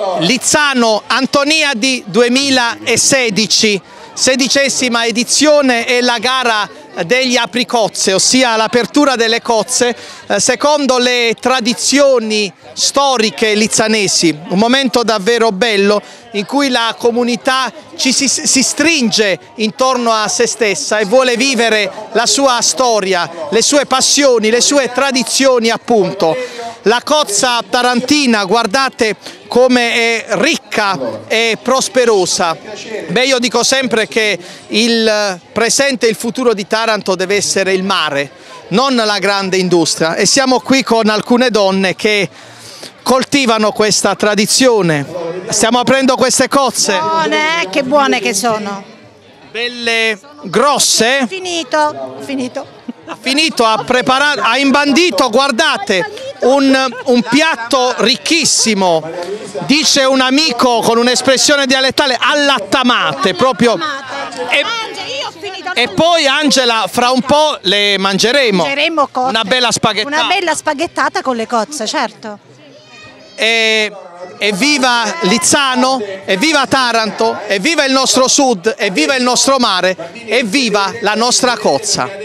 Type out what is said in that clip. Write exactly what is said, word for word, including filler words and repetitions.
Lizzano Antoniadi duemilasedici, sedicesima edizione, è la gara degli apricozze, ossia l'apertura delle cozze eh, secondo le tradizioni storiche lizzanesi. Un momento davvero bello in cui la comunità ci si, si stringe intorno a se stessa e vuole vivere la sua storia, le sue passioni, le sue tradizioni appunto. La cozza tarantina, guardate come è ricca e prosperosa. Beh, io dico sempre che il presente e il futuro di Taranto deve essere il mare, non la grande industria, e siamo qui con alcune donne che coltivano questa tradizione. Stiamo aprendo queste cozze. Buone, che buone che sono. Belle, grosse. Finito, finito. Ha finito, ha preparato, ha imbandito, guardate, un, un piatto ricchissimo, dice un amico con un'espressione dialettale, allattamate, proprio. E, e poi Angela, fra un po' le mangeremo, mangeremo una bella spaghettata. Una bella spaghettata con le cozze, certo. E, evviva Lizzano, evviva Taranto, evviva il nostro sud, evviva il nostro mare, evviva la nostra cozza.